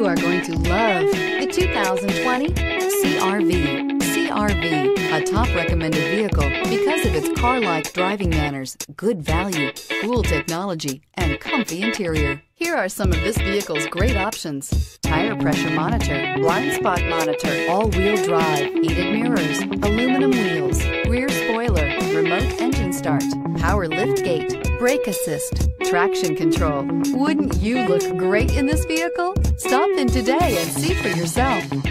You are going to love the 2020 CR-V. CR-V, a top recommended vehicle because of its car-like driving manners, good value, cool technology, and comfy interior. Here are some of this vehicle's great options: tire pressure monitor, blind spot monitor, all-wheel drive, heated mirrors, aluminum wheels, rear spoiler, remote engine start, power lift gate, brake assist, traction control. Wouldn't you look great in this vehicle? Stop in today and see for yourself.